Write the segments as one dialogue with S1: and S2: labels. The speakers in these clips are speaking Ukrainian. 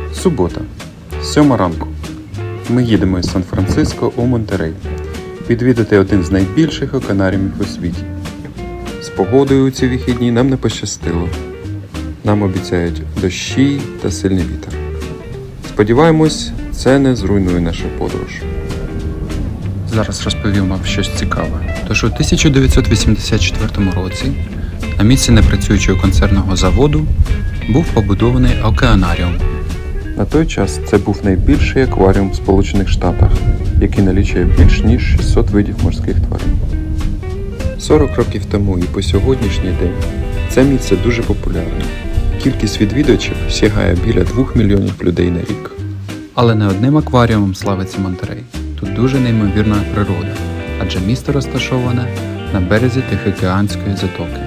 S1: Субота, 7 ранку. Ми їдемо із Сан-Франциско у Монтерей відвідати один з найбільших океанаріумів у світі. З погодою у ці вихідні нам не пощастило. Нам обіцяють дощі та сильний вітер. Сподіваємось, це не зруйнує нашу подорож. Зараз розповім вам щось цікаве. Тож у 1984 році на місці непрацюючого консервного заводу був побудований океанаріум. На той час це був найбільший акваріум в Сполучених Штатах, який налічує більш ніж 600 видів морських тварин. 40 років тому і по сьогоднішній день це місце дуже популярне. Кількість відвідувачів сягає біля 2 мільйонів людей на рік. Але не одним акваріумом славиться Монтерей. Тут дуже неймовірна природа, адже місто розташоване на березі Тихоокеанської затоки.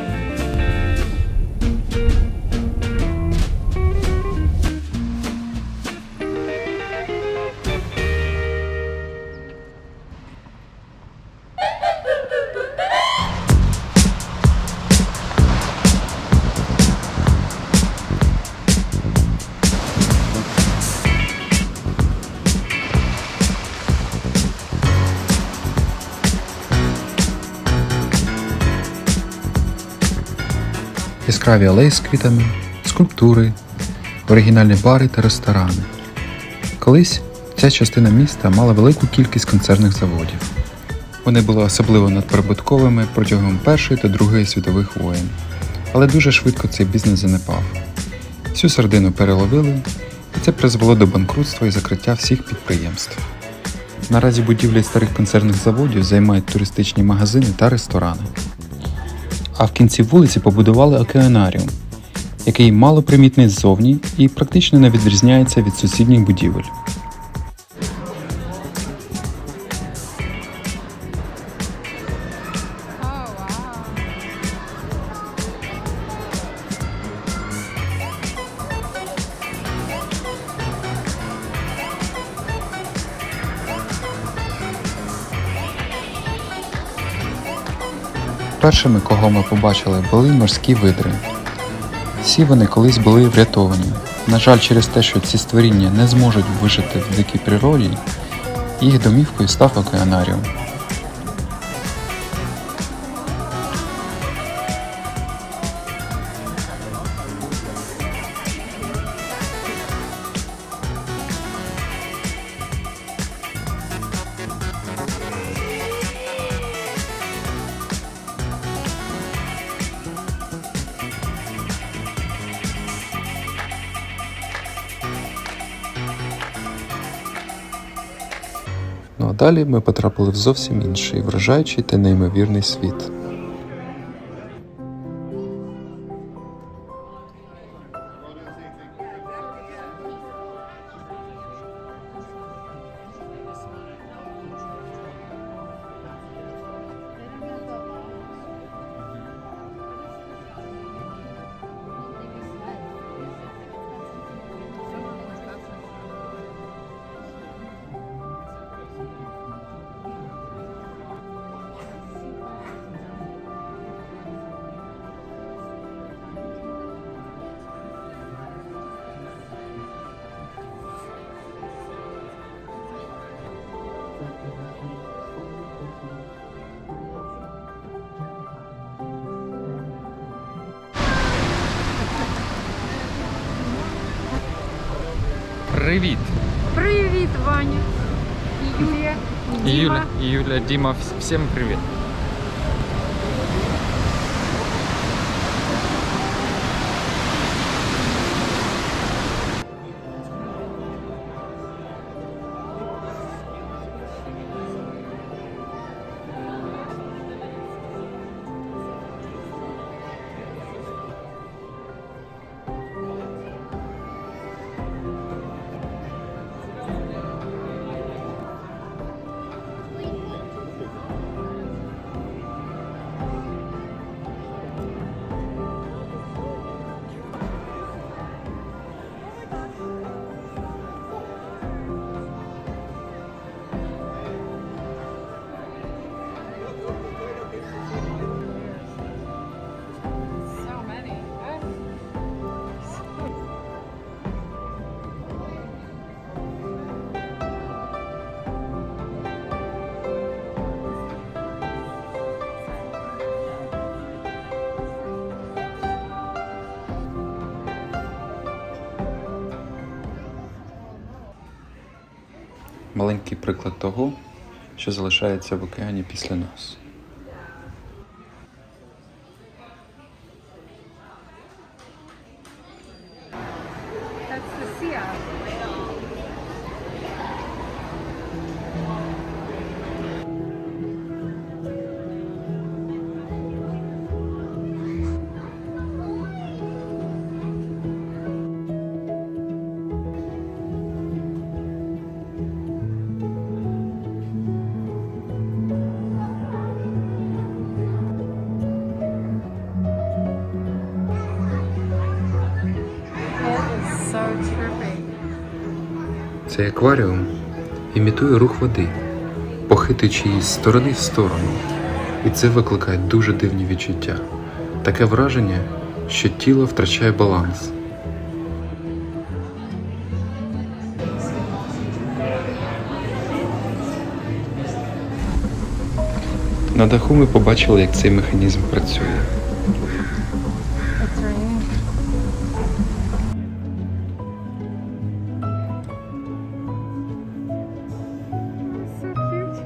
S1: Яскраві алеї з квітами, скульптури, оригінальні бари та ресторани. Колись ця частина міста мала велику кількість консервних заводів. Вони були особливо надприбутковими протягом Першої та Другої світових воєн. Але дуже швидко цей бізнес занепав. Всю сардину переловили, і це призвело до банкрутства і закриття всіх підприємств. Наразі будівлі старих консервних заводів займають туристичні магазини та ресторани. А в кінці вулиці побудували океанаріум, який малопримітний ззовні і практично не відрізняється від сусідніх будівель. Першими, кого ми побачили, були морські видри. Всі вони колись були врятовані. На жаль, через те, що ці створіння не зможуть вижити в дикій природі, їх домівкою став океанаріум. Ну а далі ми потрапили в зовсім інший, вражаючий та неймовірний світ.
S2: Привіт!
S3: Привіт, Ваня! І Юлія, і Діма.
S2: Юля, Дима, всем привет!
S1: Маленький приклад того, що залишається в океані після нас.
S3: That's the sea. So trippy.
S1: Цей акваріум імітує рух води, похитуючи її з сторони в сторону. І це викликає дуже дивні відчуття. Таке враження, що тіло втрачає баланс. На даху ми побачили, як цей механізм працює.
S3: It's raining. So cute.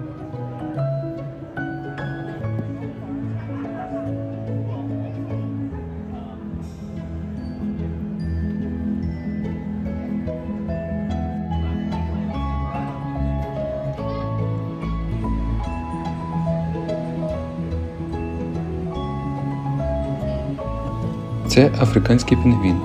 S1: Це африканський пінгвін.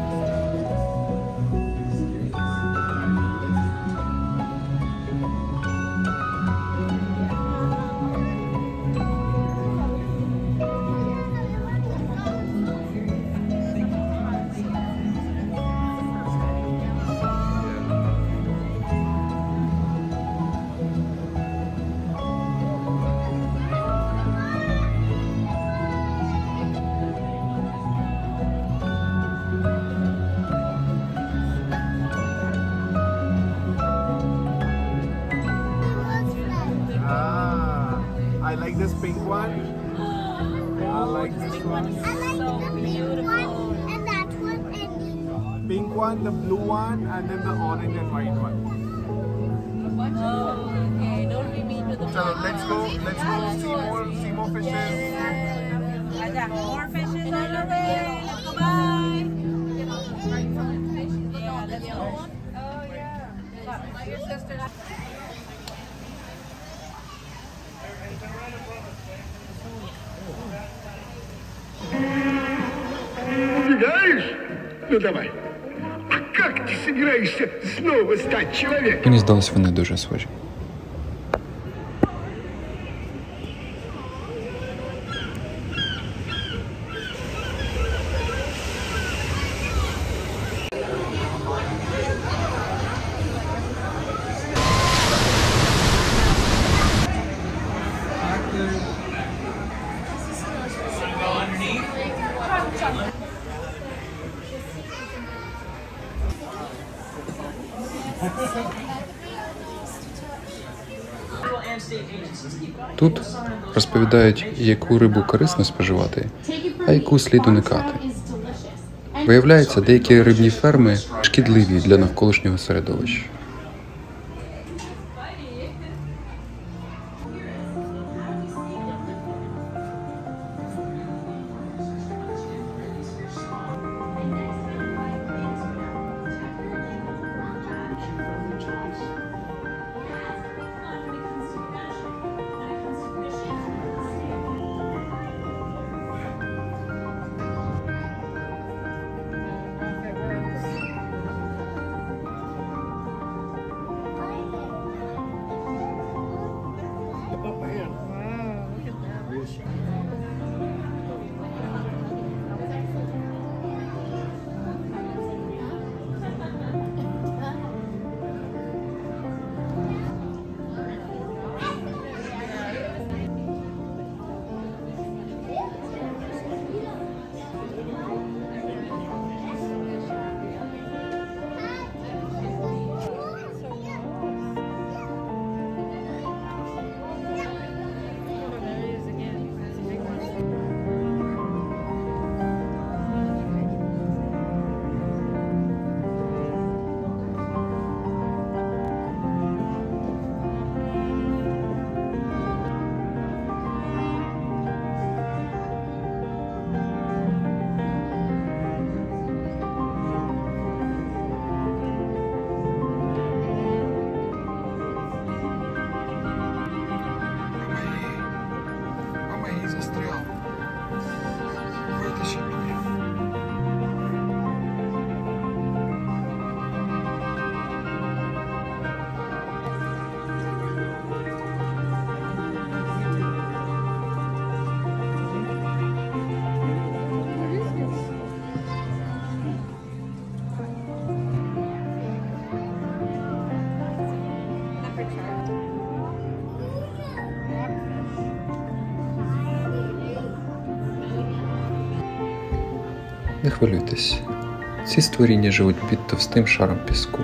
S4: I like this pink one. I like this one.
S5: I like the pink one and that one and
S4: Pink one, the blue one, and then the orange and white one.
S5: okay, don't be mean to the
S4: So let's go see more fishes.
S5: I got more fishes on the way. Bye. Yeah, let's go. Oh yeah. Your sister.
S6: Убегаешь? Ну давай. А как ты собираешься снова стать человеком?
S1: Мені здалось, вони дуже схожі. Тут розповідають, яку рибу корисно споживати, а яку слід уникати. Виявляється, деякі рибні ферми шкідливі для навколишнього середовища. Не хвилюйтесь, ці створіння живуть під товстим шаром піску.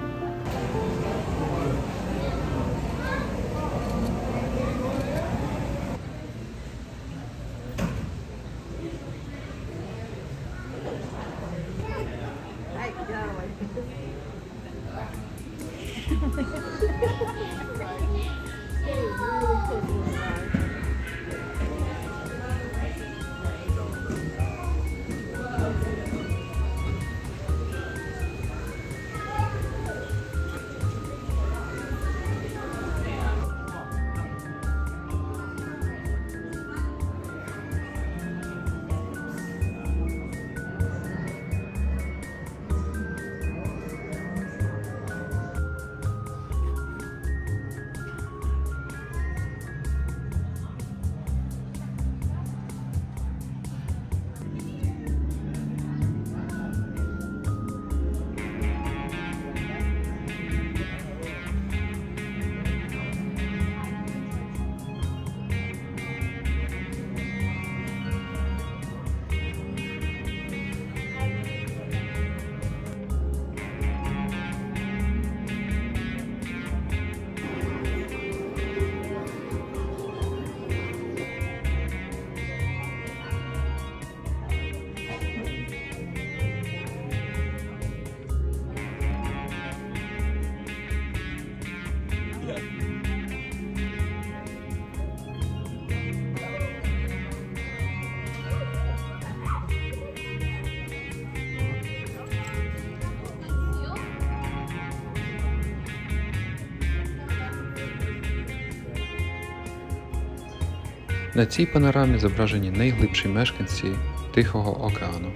S1: На цій панорамі зображені найглибші мешканці Тихого океану.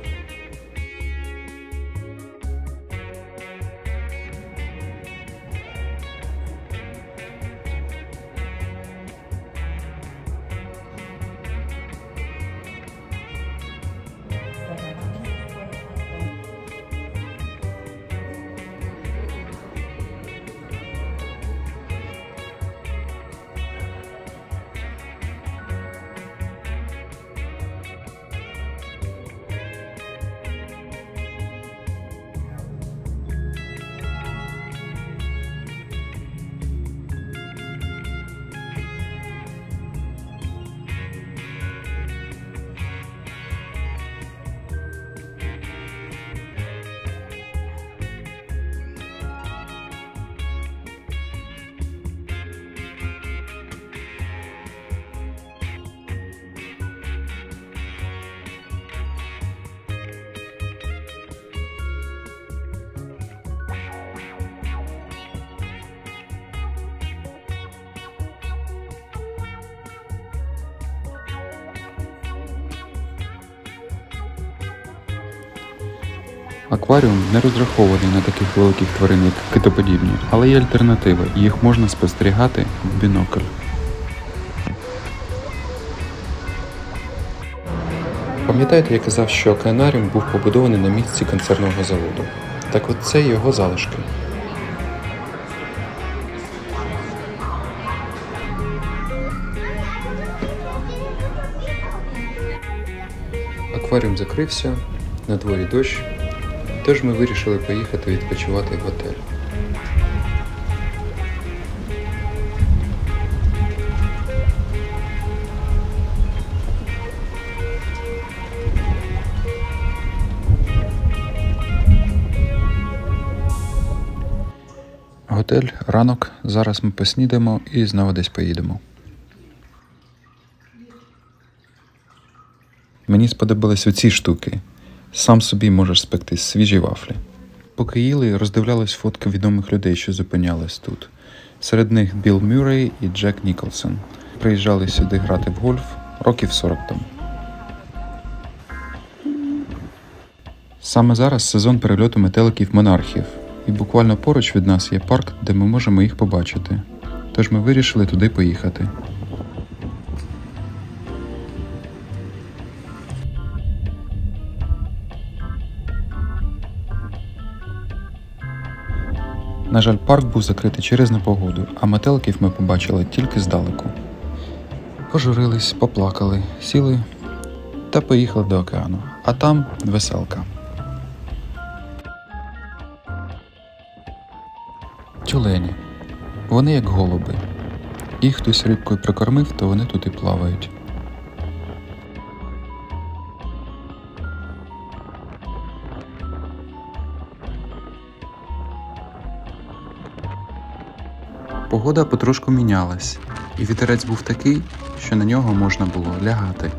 S1: Акваріум не розрахований на таких великих тварин, як китоподібні, але є альтернатива, і їх можна спостерігати в бінокль. Пам'ятаєте, я казав, що океанаріум був побудований на місці консервного заводу? Так от це його залишки. Акваріум закрився, на дворі дощ, тож ми вирішили поїхати відпочивати в готель. Готель, ранок, зараз ми поснідаємо і знову десь поїдемо. Мені сподобались оці штуки. Сам собі можеш спекти свіжі вафлі. Поки їли, роздивлялись фотки відомих людей, що зупинялись тут. Серед них Білл Мюррей і Джек Ніколсон. Приїжджали сюди грати в гольф років 40 тому. Саме зараз сезон перельоту метеликів-монархів. І буквально поруч від нас є парк, де ми можемо їх побачити. Тож ми вирішили туди поїхати. На жаль, парк був закритий через непогоду, а метеликів ми побачили тільки здалеку. Пожурились, поплакали, сіли та поїхали до океану. А там веселка. Тюлені. Вони як голуби. Їх хтось рибкою прикормив, то вони тут і плавають. Погода потрошку мінялась, і вітерець був такий, що на нього можна було лягати.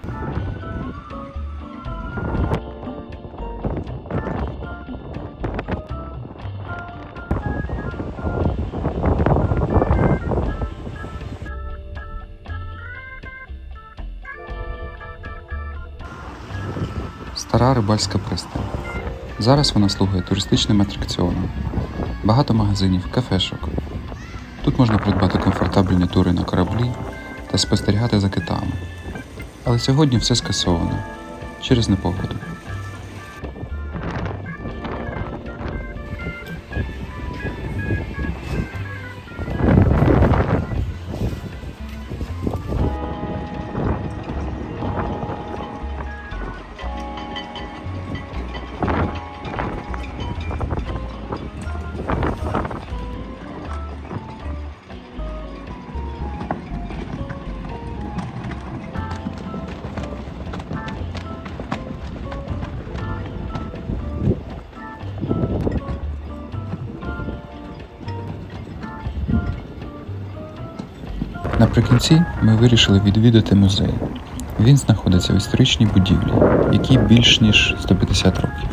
S1: Стара рибальська пристань. Зараз вона слугує туристичним атракціоном. Багато магазинів, кафешок. Тут можна придбати комфортабельні тури на кораблі та спостерігати за китами. Але сьогодні все скасовано через непогоду. Наприкінці ми вирішили відвідати музей. Він знаходиться в історичній будівлі, якій більш ніж 150 років.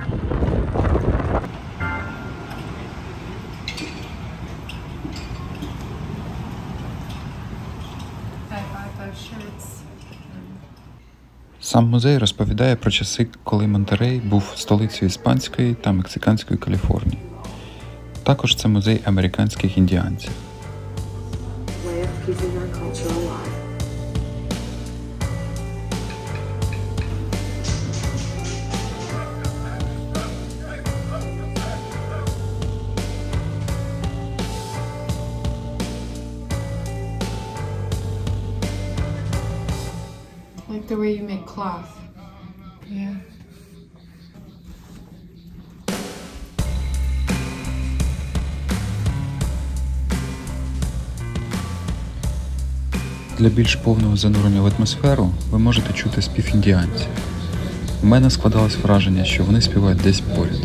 S1: Сам музей розповідає про часи, коли Монтерей був столицею іспанської та мексиканської Каліфорнії. Також це музей американських індіанців.
S7: Keeping our culture alive.
S3: Like the way you make cloth. Yeah.
S1: Для більш повного занурення в атмосферу ви можете чути спів індіанців. У мене складалось враження, що вони співають десь поряд.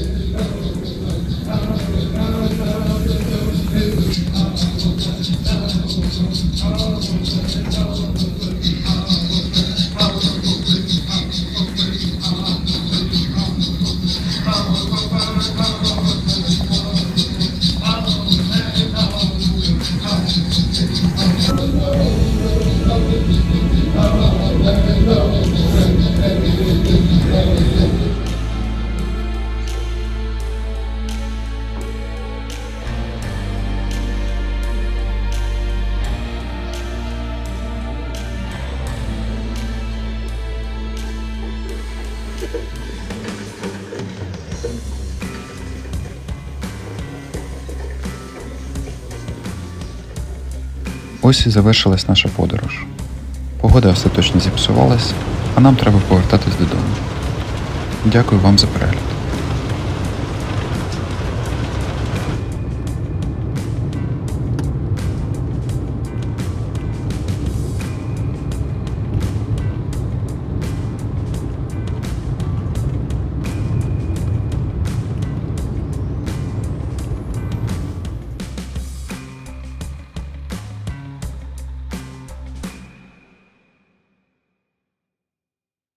S1: Ось і завершилась наша подорож. Погода остаточно зіпсувалась, а нам треба повертатись додому. Дякую вам за перегляд.